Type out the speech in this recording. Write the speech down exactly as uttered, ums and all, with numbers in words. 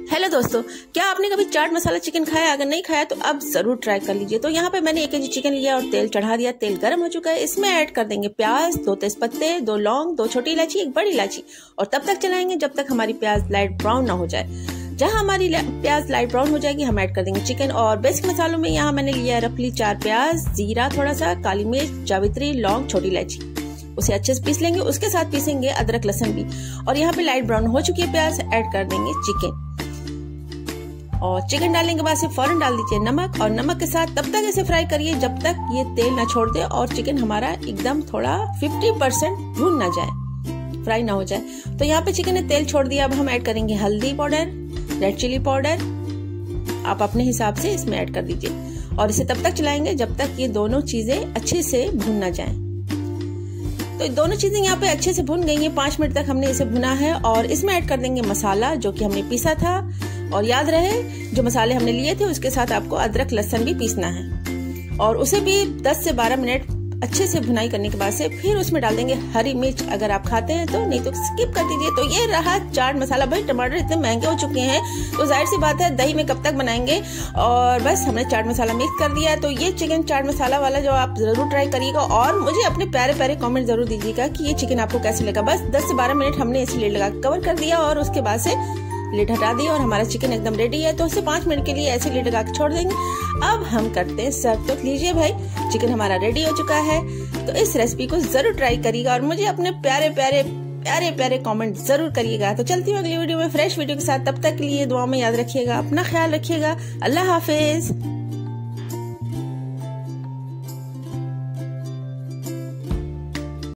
Hello दोस्तों, क्या आपने कभी चाट मसाला चिकन खाया? अगर नहीं खाया तो अब जरूर ट्राई कर लीजिए। तो यहाँ पे मैंने एक केजी चिकन लिया और तेल चढ़ा दिया। तेल गर्म हो चुका है, इसमें ऐड कर देंगे प्याज, दो तेजपत्ते, दो लौंग, दो छोटी इलायची, एक बड़ी इलायची और तब तक चलाएंगे जब तक हमारी प्याज लाइट ब्राउन ना हो जाए। जहाँ हमारी प्याज लाइट ब्राउन हो जाएगी हम ऐड कर देंगे चिकन। और बेसिक मसालों में यहाँ मैंने लिया है रफली चार प्याज, जीरा थोड़ा सा, काली मिर्च, जावित्री, लौंग, छोटी इलायची, उसे अच्छे से पीस लेंगे। उसके साथ पीसेंगे अदरक लहसुन भी। और यहाँ पे लाइट ब्राउन हो चुकी है प्याज, ऐड कर देंगे चिकन और चिकन डालने के बाद से फौरन डाल दीजिए नमक। और नमक के साथ तब तक इसे फ्राई करिए जब तक ये तेल ना छोड़ दे और चिकन हमारा एकदम थोड़ा पचास परसेंट भून ना जाए, फ्राई ना हो जाए। तो यहाँ पे चिकन ने तेल छोड़ दिया। अब हम ऐड करेंगे हल्दी पाउडर, रेड चिली पाउडर, आप अपने हिसाब से इसमें ऐड कर दीजिए और इसे तब तक चलाएंगे जब तक ये दोनों चीजें अच्छे से भून ना जाए। तो दोनों चीजें यहाँ पे अच्छे से भून गई हैं। पांच मिनट तक हमने इसे भुना है और इसमें ऐड कर देंगे मसाला जो कि हमने पीसा था। और याद रहे जो मसाले हमने लिए थे उसके साथ आपको अदरक लहसुन भी पीसना है और उसे भी दस से बारह मिनट अच्छे से भुनाई करने के बाद से फिर उसमें डाल देंगे हरी मिर्च, अगर आप खाते हैं तो, नहीं तो स्किप कर दीजिए। तो ये रहा चाट मसाला। भाई टमाटर इतने महंगे हो चुके हैं तो जाहिर सी बात है दही में कब तक बनाएंगे। और बस हमने चाट मसाला मिक्स कर दिया है। तो ये चिकन चाट मसाला वाला जो आप जरूर ट्राई करिएगा और मुझे अपने प्यारे प्यारे कॉमेंट जरूर दीजिएगा कि ये चिकन आपको कैसे लगा। बस दस से बारह मिनट हमने इसे लिड लगा कवर कर दिया और उसके बाद से लिड हटा दी और हमारा चिकन एकदम रेडी है। तो इसे पांच मिनट के लिए ऐसे लिड लगा के छोड़ देंगे। अब हम करते हैं सर्व। तो लीजिए भाई, चिकन हमारा रेडी हो चुका है। तो इस रेसिपी को जरूर ट्राई करिएगा और मुझे अपने प्यारे प्यारे प्यारे प्यारे कमेंट जरूर करिएगा। तो चलती हूँ अगली वीडियो में फ्रेश वीडियो के साथ। तब तक के लिए दुआ में याद रखिएगा, अपना ख्याल रखिएगा। अल्लाह हाफिज।